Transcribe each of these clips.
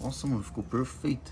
Nossa, mano, ficou perfeito.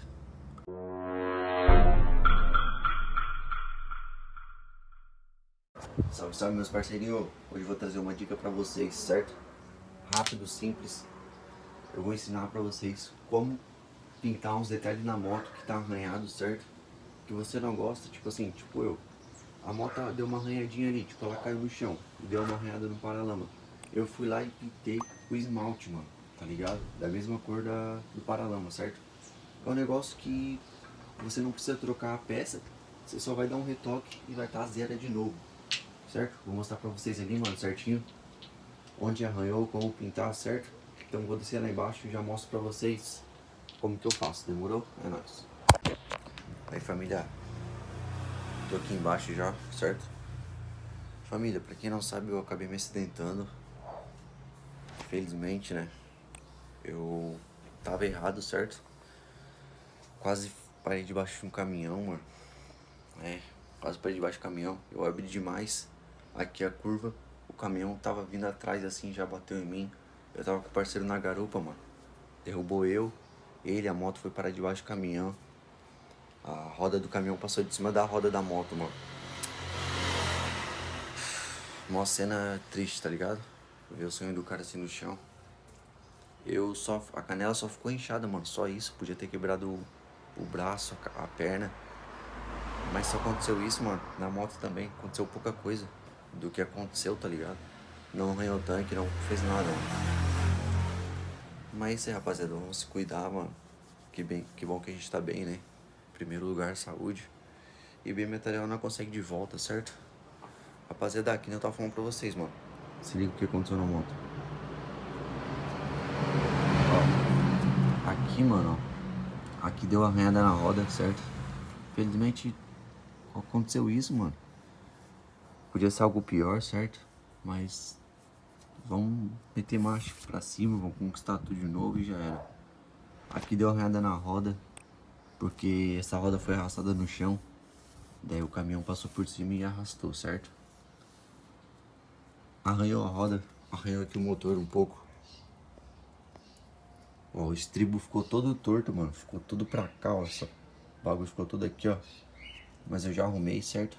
Salve, salve, meus parceirinhos. Hoje eu vou trazer uma dica pra vocês, certo? Rápido, simples. Eu vou ensinar pra vocês como pintar uns detalhes na moto que tá arranhado, certo? Que você não gosta, tipo assim, tipo eu. A moto deu uma arranhadinha ali, tipo, ela caiu no chão e deu uma arranhada no paralama. Eu fui lá e pintei o esmalte, mano, tá ligado? Da mesma cor do paralama, certo? É um negócio que você não precisa trocar a peça, você só vai dar um retoque e vai estar zero de novo, certo? Vou mostrar pra vocês ali, mano, certinho, onde arranhou, como pintar, certo? Então vou descer lá embaixo e já mostro pra vocês como que eu faço, demorou? É nóis. Aí, família, tô aqui embaixo já, certo? Família, pra quem não sabe, eu acabei me acidentando. Felizmente, né? Eu tava errado, certo? Quase parei debaixo de um caminhão, mano. Quase parei debaixo do caminhão. Eu abri demais aqui a curva. O caminhão tava vindo atrás assim, já bateu em mim. Eu tava com o parceiro na garupa, mano. Derrubou eu, ele, a moto foi parar debaixo do caminhão. A roda do caminhão passou de cima da roda da moto, mano. Uma cena triste, tá ligado? Ver o sonho do cara assim no chão. A canela só ficou inchada, mano. Só isso. Podia ter quebrado o braço, a perna. Mas só aconteceu isso, mano. Na moto também. Aconteceu pouca coisa do que aconteceu, tá ligado? Não arranhou o tanque, não fez nada, mano. Mas é isso aí, rapaziada. Vamos se cuidar, mano. Que bom que a gente tá bem, né? Em primeiro lugar, saúde. E bem material não consegue de volta, certo? Rapaziada, aqui nem eu tava falando pra vocês, mano. Se liga o que aconteceu na moto. Ó, aqui, mano, ó. Aqui deu arranhada na roda, certo? Felizmente aconteceu isso, mano. Podia ser algo pior, certo? Mas vamos meter marcha pra cima, vamos conquistar tudo de novo e já era. Aqui deu arranhada na roda, porque essa roda foi arrastada no chão. Daí o caminhão passou por cima e arrastou, certo? Arranhou a roda, arranhou aqui o motor um pouco. Ó, o estribo ficou todo torto, mano. Ficou tudo pra cá, ó. O bagulho ficou tudo aqui, ó. Mas eu já arrumei, certo?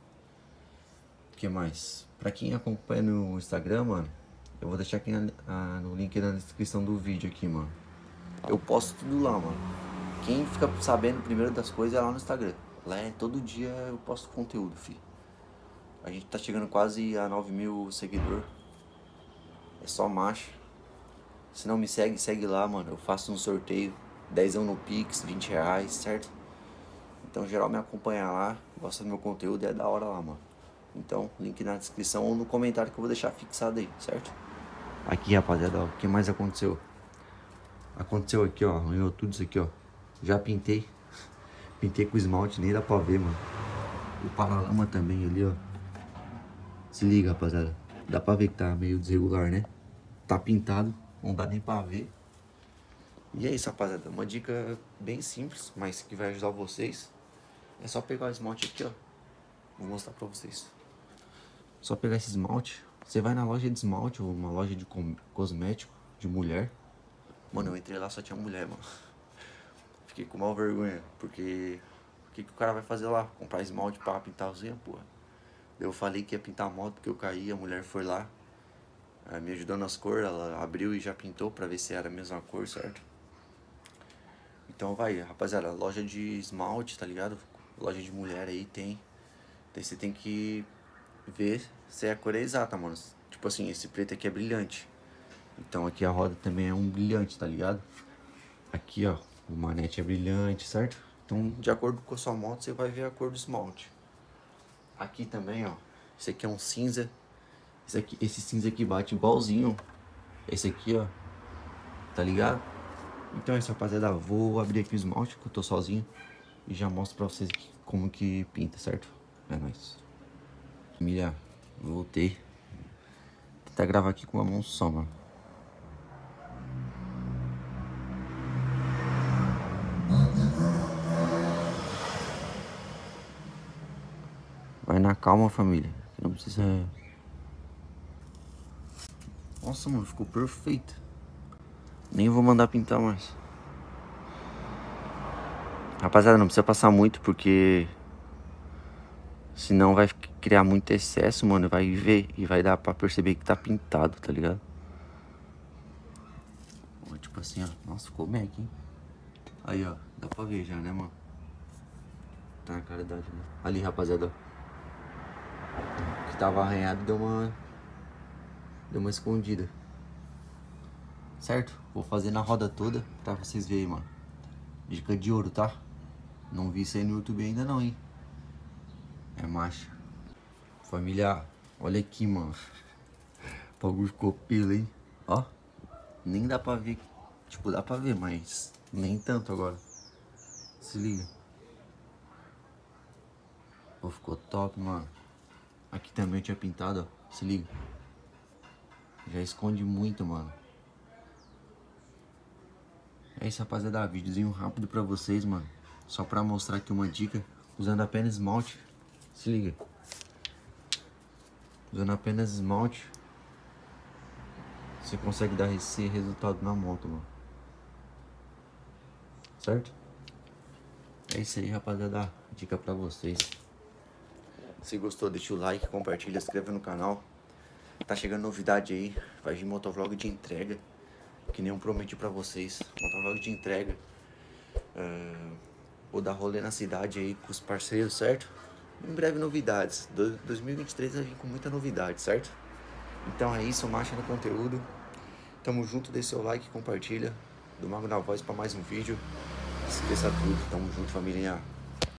O que mais? Pra quem acompanha no Instagram, mano, eu vou deixar aqui no link na descrição do vídeo aqui, mano. Eu posto tudo lá, mano. Quem fica sabendo primeiro das coisas é lá no Instagram. Lá é todo dia eu posto conteúdo, fi. A gente tá chegando quase a 9.000 seguidores. É só marcha. Se não me segue, segue lá, mano. Eu faço um sorteio. 10 no Pix, 20 reais, certo? Então, geral, me acompanha lá. Gosta do meu conteúdo, é da hora lá, mano. Então, link na descrição ou no comentário que eu vou deixar fixado aí, certo? Aqui, rapaziada, ó, o que mais aconteceu? Aconteceu aqui, ó. Arranhou tudo isso aqui, ó. Já pintei. Pintei com esmalte, nem dá pra ver, mano. O paralama também ali, ó. Se liga, rapaziada. Dá pra ver que tá meio desregular, né? Tá pintado, não dá nem pra ver. E é isso, rapaziada. Uma dica bem simples, mas que vai ajudar vocês. É só pegar o esmalte aqui, ó. Vou mostrar pra vocês. Só pegar esse esmalte. Você vai na loja de esmalte ou uma loja de cosmético de mulher. Mano, eu entrei lá, só tinha mulher, mano. Fiquei com mal vergonha, porque o que o cara vai fazer lá? Comprar esmalte pra pintar as unhas, porra. Eu falei que ia pintar a moto porque eu caí, a mulher foi lá, me ajudou nas cores, ela abriu e já pintou pra ver se era a mesma cor, certo? Então vai, rapaziada, loja de esmalte, tá ligado? Loja de mulher aí tem. Daí você tem que ver se a cor é exata, mano. Tipo assim, esse preto aqui é brilhante. Então aqui a roda também é um brilhante, tá ligado? Aqui, ó, o manete é brilhante, certo? Então, de acordo com a sua moto, você vai ver a cor do esmalte. Aqui também, ó, esse aqui é um cinza. Esse cinza aqui bate igualzinho esse aqui, ó, tá ligado? Então é isso, rapaziada, vou abrir aqui o esmalte, que eu tô sozinho, e já mostro pra vocês aqui como que pinta, certo? É nóis. Família, voltei. Vou tentar gravar aqui com uma mão só, mano. Vai na calma, família, que não precisa... Nossa, mano, ficou perfeito. Nem vou mandar pintar mais. Rapaziada, não precisa passar muito, porque senão vai criar muito excesso, mano. Vai ver e vai dar pra perceber que tá pintado, tá ligado? Ó, tipo assim, ó. Nossa, ficou mec, hein? Aí, ó. Dá pra ver já, né, mano? Tá na cara da... Ali, rapaziada, ó. Que tava arranhado, deu uma escondida. Certo? Vou fazer na roda toda pra vocês verem, mano. Dica de ouro, tá? Não vi isso aí no YouTube ainda não, hein? É macho. Família, olha aqui, mano. O bagulho ficou pelo, hein? Ó. Nem dá pra ver. Tipo, dá pra ver, mas nem tanto agora. Se liga. Pô, ficou top, mano. Aqui também eu tinha pintado, ó. Se liga. Já esconde muito, mano. É isso, rapaziada. Videozinho rápido pra vocês, mano. Só pra mostrar aqui uma dica. Usando apenas esmalte. Se liga. Usando apenas esmalte, você consegue dar esse resultado na moto, mano. Certo? É isso aí, rapaziada. Dica pra vocês. Se gostou, deixa o like, compartilha, se inscreve no canal. Tá chegando novidade aí. Vai vir motovlog de entrega. Que nem eu prometi pra vocês. Motovlog de entrega. Vou dar rolê na cidade aí com os parceiros, certo? Em breve novidades. 2023 vai vir com muita novidade, certo? Então é isso, marcha no conteúdo. Tamo junto, deixa seu like, compartilha. Do Mago na Voz pra mais um vídeo. Esqueça tudo, tamo junto, família.